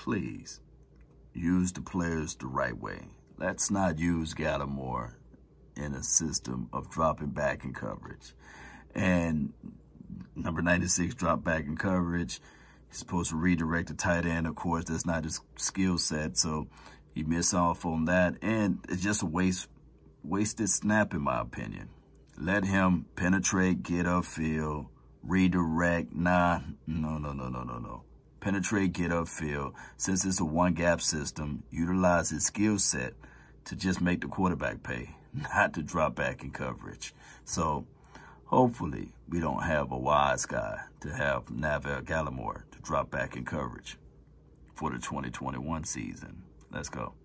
please use the players the right way. Let's not use Gallimore in a system of dropping back in coverage. And number 96 dropped back in coverage. He's supposed to redirect the tight end. Of course, that's not his skill set, so he missed off on that. And it's just a wasted snap, in my opinion. Let him penetrate, get upfield, redirect. No. Penetrate, get upfield. Since it's a one-gap system, utilize his skill set to just make the quarterback pay, not to drop back in coverage. So hopefully we don't have a wise guy to have Neville Gallimore to drop back in coverage for the 2021 season. Let's go.